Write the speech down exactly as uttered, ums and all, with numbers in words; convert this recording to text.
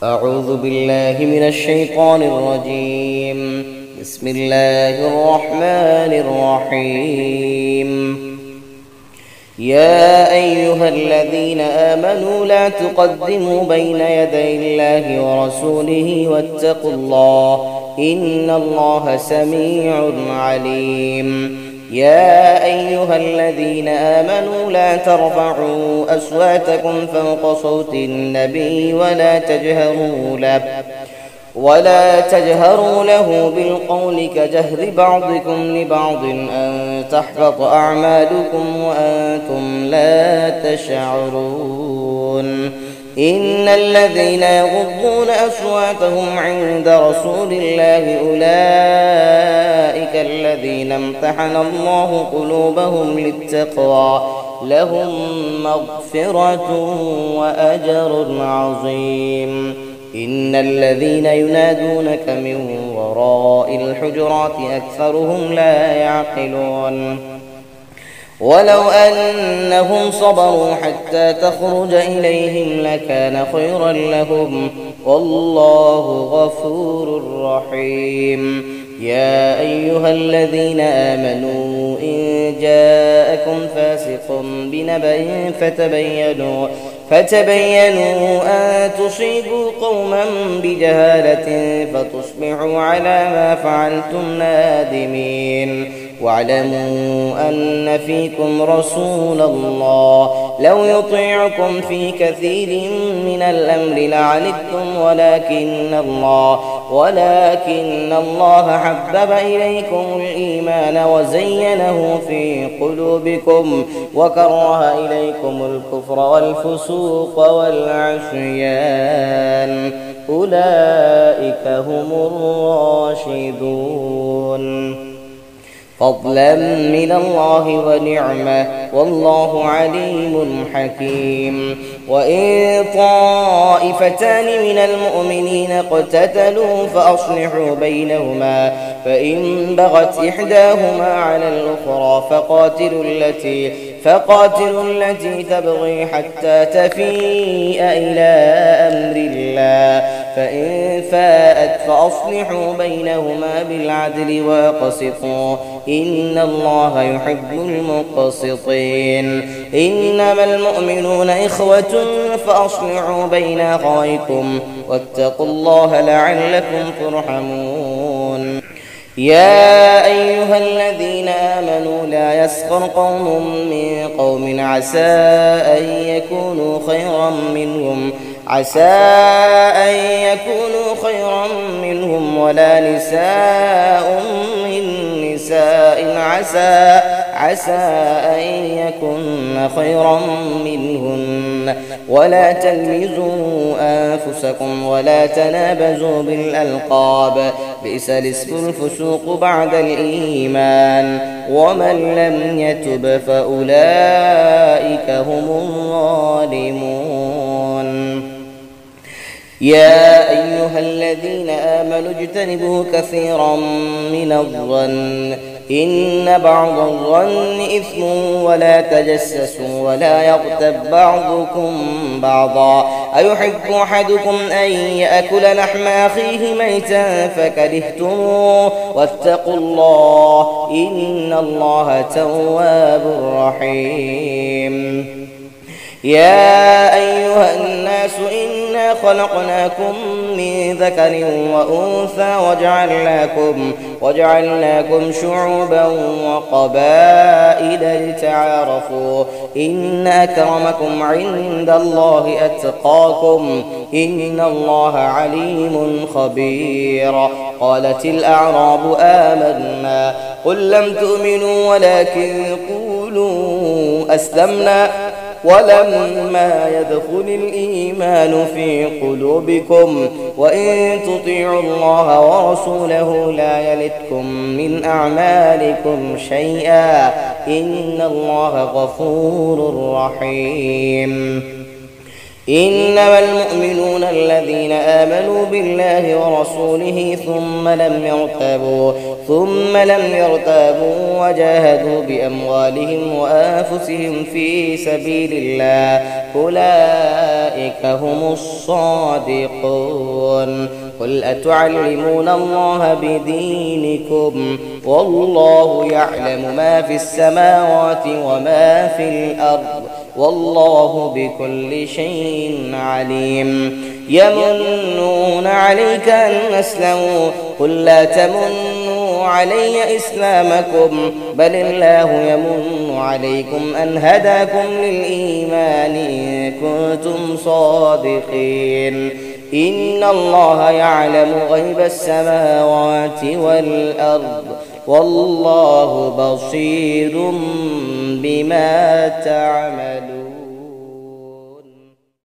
أعوذ بالله من الشيطان الرجيم. بسم الله الرحمن الرحيم. يا أيها الذين آمنوا لا تقدموا بين يدي الله ورسوله واتقوا الله إن الله سميع عليم. يا أيها الذين آمنوا لا ترفعوا أصواتكم فوق صوت النبي ولا تجهروا له ولا تجهروا له بالقول كجهر بعضكم لبعض أن تحبط أعمالكم وأنتم لا تشعرون. إن الذين يغضون أصواتهم عند رسول الله أولئك الذين امتحن الله قلوبهم للتقوى لهم مغفرة وأجر عظيم. إن الذين ينادونك من وراء الحجرات أكثرهم لا يعقلون. ولو أنهم صبروا حتى تخرج إليهم لكان خيرا لهم والله غفور رحيم. يا أيها الذين آمنوا إن جاءكم فاسق بنبأ فتبينوا فتبينوا أن تصيبوا قوما بجهالة فتصبحوا على ما فعلتم نادمين. واعلموا أن فيكم رسول الله لو يطيعكم في كثير من الأمر لعنتم ولكن الله ولكن الله حبب إليكم الإيمان وزينه في قلوبكم وكره إليكم الكفر والفسوق والعصيان أولئك هم الراشدون فضلا من الله ونعمة والله عليم حكيم. وإن طائفتان من المؤمنين اقتتلوا فأصلحوا بينهما فإن بغت إحداهما على الأخرى فقاتلوا التي فقاتلوا التي تبغي حتى تفيء إلى أمر الله فإن فاءت فأصلحوا بينهما بالعدل وأقسطوا إن الله يحب المقسطين. إنما المؤمنون إخوة فأصلحوا بين أخويكم واتقوا الله لعلكم ترحمون. يا أيها الذين آمنوا لا يسخر قوم من قوم عسى أن يكونوا خيرا منهم عسى أن يكونوا خيرا منهم ولا نساء من نساء عسى عسى أن يكن خيرا منهن ولا تلمزوا أنفسكم ولا تنابزوا بالألقاب بئس الاسم الفسوق بعد الإيمان ومن لم يتب فأولئك هم الظالمون. يا أيها الذين آمنوا اجتنبوا كثيرا من الظن إن بعض الظن إثم ولا تجسسوا ولا يغتب بعضكم بعضا أيحب أحدكم أن يأكل لحم أخيه ميتا فكرهتموه واتقوا الله إن الله تواب رحيم. يا أيها الناس إنا خلقناكم من ذكر وأنثى وجعلناكم, وجعلناكم شعوبا وقبائل لتعارفوا إن أكرمكم عند الله أتقاكم إن الله عليم خبير. قالت الأعراب آمنا قل لم تؤمنوا ولكن قولوا أسلمنا ولما يدخل الإيمان في قلوبكم وإن تطيعوا الله ورسوله لا يلتكم من أعمالكم شيئا إن الله غفور رحيم. إنما المؤمنون الذين آمنوا بالله ورسوله ثم لم يرتابوا ثم لم يرتابوا وجاهدوا بأموالهم وأنفسهم في سبيل الله أولئك هم الصادقون. قل أتعلمون الله بدينكم والله يعلم ما في السماوات وما في الأرض والله بكل شيء عليم. يمنون عليك أن أسلموا قل لا تمنوا علي إسلامكم بل الله يمن عليكم أن هداكم للإيمان إن كنتم صادقين. إن الله يعلم غيب السماوات والأرض والله بصير بما تعملون.